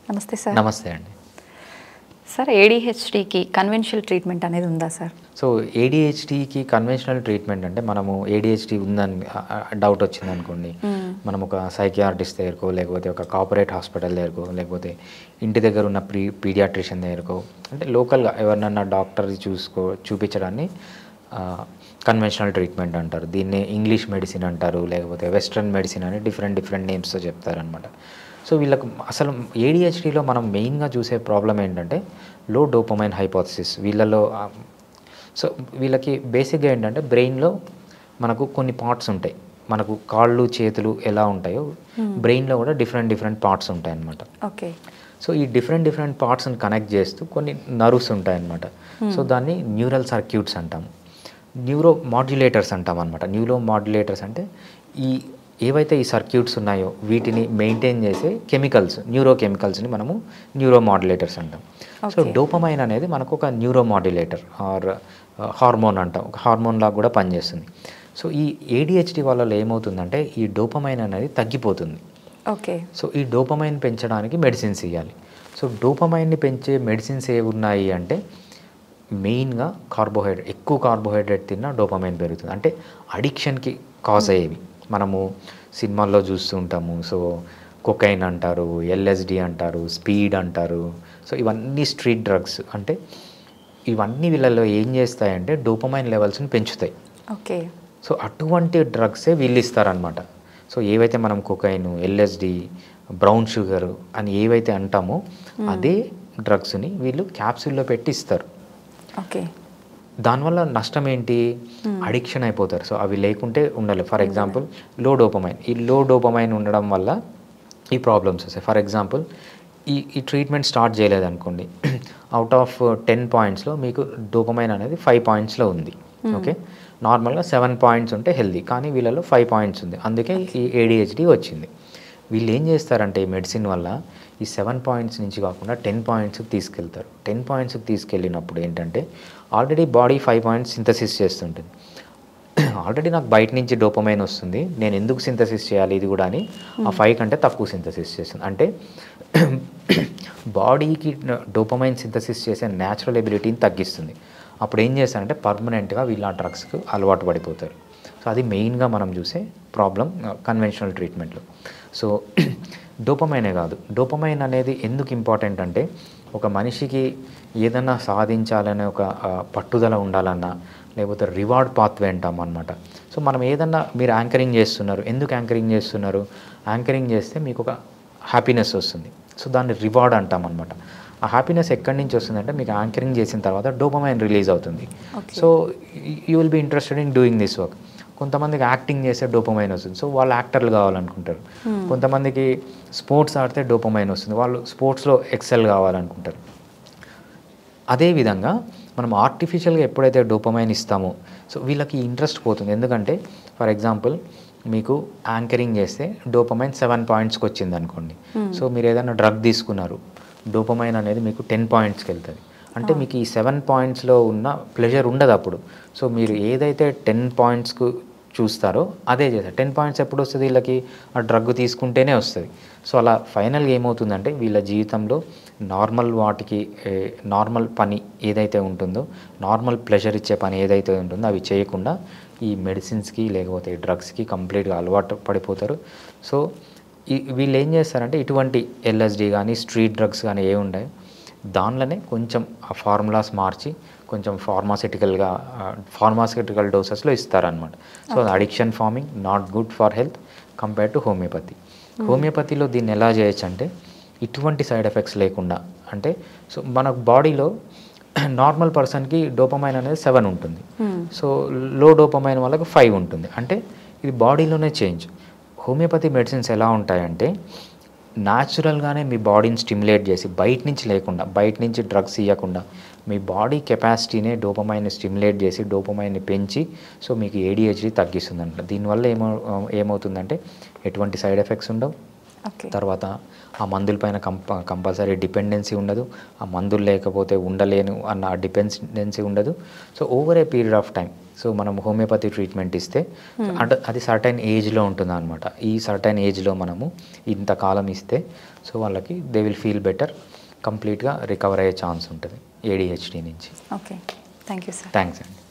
నమస్తే సార్. నమస్తే అండి. సార్ ఏడీహెచ్డీకి కన్వెన్షనల్ ట్రీట్మెంట్ అనేది ఉందా సార్? సో ఏడీహెచ్డీకి కన్వెన్షనల్ ట్రీట్మెంట్ అంటే మనము ఏడీహెచ్డీ ఉందని డౌట్ వచ్చిందనుకోండి, మనం ఒక సైకియాట్రిస్ట్ దగ్గరకో లేకపోతే ఒక కార్పొరేట్ హాస్పిటల్ దగ్గరకో లేకపోతే ఇంటి దగ్గర ఉన్న పీడియాట్రిషియన్ దగ్గరకో అంటే లోకల్గా ఎవరినన్నా డాక్టర్ చూపించడాన్ని కన్వెన్షనల్ ట్రీట్మెంట్ అంటారు. దీన్ని ఇంగ్లీష్ మెడిసిన్ అంటారు, లేకపోతే వెస్ట్రన్ మెడిసిన్ అని డిఫరెంట్ నేమ్స్తో చెప్తారనమాట. సో వీళ్ళకు అసలు ఏడీహెచ్డీలో మనం మెయిన్గా చూసే ప్రాబ్లం ఏంటంటే లో డోపమైన్ హైపోథసిస్ వీళ్ళలో. సో వీళ్ళకి బేసిక్గా ఏంటంటే బ్రెయిన్లో మనకు కొన్ని పార్ట్స్ ఉంటాయి. మనకు కాళ్ళు చేతులు ఎలా ఉంటాయో బ్రెయిన్లో కూడా డిఫరెంట్ పార్ట్స్ ఉంటాయి అన్నమాట. ఓకే. సో ఈ డిఫరెంట్ పార్ట్స్ని కనెక్ట్ చేస్తూ కొన్ని నర్వ్స్ ఉంటాయన్నమాట. సో దాన్ని న్యూరల్ సర్క్యూట్స్ అంటాము, న్యూరో మాడ్యులేటర్స్ అంటాం అనమాట. న్యూరో మాడ్యులేటర్స్ అంటే ఏవైతే ఈ సర్క్యూట్స్ ఉన్నాయో వీటిని మెయింటైన్ చేసే కెమికల్స్, న్యూరో కెమికల్స్ని మనము న్యూరో మాడ్యులేటర్స్ అంటాం. సో డోపమైన్ అనేది మనకు ఒక న్యూరో మాడ్యులేటర్ ఆర్ హార్మోన్ అంటాం, ఒక హార్మోన్ లాగా కూడా పనిచేస్తుంది. సో ఈ ఏడీహెచ్డీ వాళ్ళలో ఏమవుతుందంటే ఈ డోపమైన్ అనేది తగ్గిపోతుంది. ఓకే. సో ఈ డోపమైన్ పెంచడానికి మెడిసిన్స్ ఇవ్వాలి. సో డోపమైన్ని పెంచే మెడిసిన్స్ ఏవి ఉన్నాయి అంటే మెయిన్గా ఎక్కువ కార్బోహైడ్రేట్ తిన్నా డోపమైన్ పెరుగుతుంది. అంటే అడిక్షన్కి కాజ్ అయ్యేవి మనము సినిమాల్లో చూస్తూ ఉంటాము. సో కొకైన్ అంటారు, ఎల్ఎస్డి అంటారు, స్పీడ్ అంటారు. సో ఇవన్నీ స్ట్రీట్ డ్రగ్స్. అంటే ఇవన్నీ వీళ్ళలో ఏం చేస్తాయంటే డోపమైన్ లెవెల్స్ని పెంచుతాయి. ఓకే. సో అటువంటి డ్రగ్సే వీళ్ళు ఇస్తారనమాట. సో ఏవైతే మనం కొకైన్, ఎల్ఎస్డి, బ్రౌన్ షుగర్ అని ఏవైతే అంటామో అదే డ్రగ్స్ని వీళ్ళు క్యాప్సూల్లో పెట్టి ఇస్తారు. ఓకే. దానివల్ల నష్టం ఏంటి? అడిక్షన్ అయిపోతారు. సో అవి లేకుంటే ఉండాలి. ఫర్ ఎగ్జాంపుల్ లో డోపమైన్, ఈ లో డోపమైన్ ఉండడం వల్ల ఈ ప్రాబ్లమ్స్ వస్తాయి. ఫర్ ఎగ్జాంపుల్ ఈ ట్రీట్మెంట్ స్టార్ట్ చేయలేదనుకోండి, అవుట్ ఆఫ్ 10 పాయింట్స్లో మీకు డోపమైన్ అనేది 5 పాయింట్స్లో ఉంది. ఓకే, నార్మల్గా 7 పాయింట్స్ ఉంటే హెల్దీ, కానీ వీళ్ళలో 5 పాయింట్స్ ఉంది. అందుకే ఈ ఏడీహెచ్డీ వచ్చింది. వీళ్ళు ఏం చేస్తారంటే ఈ మెడిసిన్ వల్ల ఈ 7 పాయింట్స్ నుంచి కాకుండా 10 పాయింట్స్కి తీసుకెళ్తారు. 10 పాయింట్స్కి తీసుకెళ్ళినప్పుడు ఏంటంటే ఆల్రెడీ బాడీ 5 పాయింట్స్ సింథసిస్ చేస్తుంటుంది. ఆల్రెడీ నాకు బయట నుంచి డోపమైన్ వస్తుంది, నేను ఎందుకు సింథసిస్ చేయాలి ఇది కూడా అని ఆ 5 కంటే తక్కువ సింథసిస్ చేస్తుంది. అంటే బాడీకి డోపమైన్ సింథసిస్ చేసే న్యాచురల్ ఎబిలిటీని తగ్గిస్తుంది. అప్పుడు ఏం చేస్తారంటే పర్మనెంట్గా వీళ్ళు ఆ డ్రగ్స్కి అలవాటు పడిపోతారు. సో అది మెయిన్గా మనం చూసే ప్రాబ్లం కన్వెన్షనల్ ట్రీట్మెంట్లో. సో డోపమైనే కాదు, డోపమైన్ అనేది ఎందుకు ఇంపార్టెంట్ అంటే ఒక మనిషికి ఏదన్నా సాధించాలనే ఒక పట్టుదల ఉండాలన్నా, లేకపోతే రివార్డ్ పాత్వే అంటాం అనమాట. సో మనం ఏదన్నా మీరు యాంకరింగ్ చేస్తున్నారు, ఎందుకు యాంకరింగ్ చేస్తున్నారు? యాంకరింగ్ చేస్తే మీకు ఒక హ్యాపీనెస్ వస్తుంది. సో దాన్ని రివార్డ్ అంటాం అనమాట. ఆ హ్యాపీనెస్ ఎక్కడి నుంచి వస్తుందంటే మీకు యాంకరింగ్ చేసిన తర్వాత డోపమైన్ రిలీజ్ అవుతుంది. So you will be interested in doing this work. కొంతమందికి యాక్టింగ్ చేస్తే డోపమైన్ వస్తుంది, సో వాళ్ళు యాక్టర్లు కావాలనుకుంటారు. కొంతమందికి స్పోర్ట్స్ ఆడితే డోపమైన్ వస్తుంది, వాళ్ళు స్పోర్ట్స్లో ఎక్సెల్ కావాలనుకుంటారు. అదేవిధంగా మనం ఆర్టిఫిషియల్గా ఎప్పుడైతే డోపమైన్ ఇస్తామో సో వీళ్ళకి ఇంట్రెస్ట్ పోతుంది. ఎందుకంటే ఫర్ ఎగ్జాంపుల్ మీకు యాంకరింగ్ చేస్తే డోపమైన్ 7 పాయింట్స్కి వచ్చింది అనుకోండి. సో మీరు ఏదైనా డ్రగ్ తీసుకున్నారు, డోపమైన్ అనేది మీకు 10 పాయింట్స్కి వెళ్తుంది. అంటే మీకు ఈ 7 పాయింట్స్లో ఉన్న ప్లెజర్ ఉండదు అప్పుడు. సో మీరు ఏదైతే 10 పాయింట్స్కు చూస్తారో అదే చేస్తారు. 10 పాయింట్స్ ఎప్పుడు వస్తుంది వీళ్ళకి? ఆ డ్రగ్ తీసుకుంటేనే వస్తుంది. సో అలా ఫైనల్గా ఏమవుతుందంటే వీళ్ళ జీవితంలో నార్మల్ పని ఏదైతే ఉంటుందో, నార్మల్ ప్లెజర్ ఇచ్చే పని ఏదైతే ఉంటుందో అవి చేయకుండా ఈ మెడిసిన్స్కి లేకపోతే డ్రగ్స్కి కంప్లీట్గా అలవాటు పడిపోతారు. సో వీళ్ళు ఏం చేస్తారంటే ఇటువంటి ఎల్ఎస్డి కానీ స్ట్రీట్ డ్రగ్స్ కానీ ఏ ఉంటాయో దానిలోనే కొంచెం ఆ ఫార్ములాస్ మార్చి కొంచెం ఫార్మాసిటికల్ డోసెస్లో ఇస్తారనమాట. సో అది addiction forming, not good for health compare to homeopathy. హోమియోపతిలో దీన్ని ఎలా చేయొచ్చు అంటే ఇటువంటి సైడ్ ఎఫెక్ట్స్ లేకుండా. అంటే సో మన బాడీలో నార్మల్ పర్సన్కి డోపమైన్ అనేది 7 ఉంటుంది, సో లో డోపమైన్ వాళ్ళకి 5 ఉంటుంది. అంటే ఇది బాడీలోనే చేంజ్. హోమియోపతి మెడిసిన్స్ ఎలా ఉంటాయంటే న్యాచురల్గానే మీ బాడీని స్టిమ్యులేట్ చేసి బయట నుంచి డ్రగ్స్ ఇవ్వకుండా మీ బాడీ కెపాసిటీనే డోపమైన్ని స్టిమ్యులేట్ చేసి డోపమైన్ని పెంచి సో మీకు ఏడీహెచ్డీ తగ్గిస్తుందంట. దీనివల్ల ఏమవుతుందంటే ఎటువంటి సైడ్ ఎఫెక్ట్స్ ఉండవు, ఓకే. తర్వాత ఆ మందుల పైన కంపల్సరీ డిపెండెన్సీ ఉండదు, ఆ మందులు లేకపోతే ఉండలేను అన్న డిపెండెన్సీ ఉండదు. So over a period of time so మనం హోమియోపతి ట్రీట్మెంట్ ఇస్తే అంటే అది సర్టైన్ ఏజ్లో ఉంటుంది అనమాట. ఈ సర్టైన్ ఏజ్లో మనము ఇంతకాలం ఇస్తే సో వాళ్ళకి దే విల్ ఫీల్ బెటర్, కంప్లీట్గా రికవర్ అయ్యే ఛాన్స్ ఉంటుంది ADHD నుంచి. Okay, thank you sir. Thanks అండి.